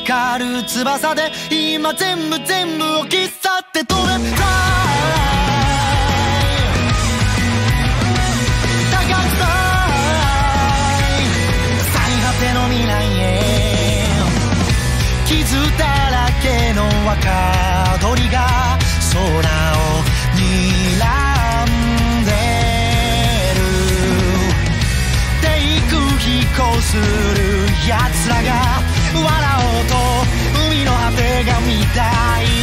光る翼で今全部を切っ去って飛べたい高くたい最果ての未来へ傷だらけの若鳥が空を睨んでる低空飛行する奴らが笑おうと海の果てが見たい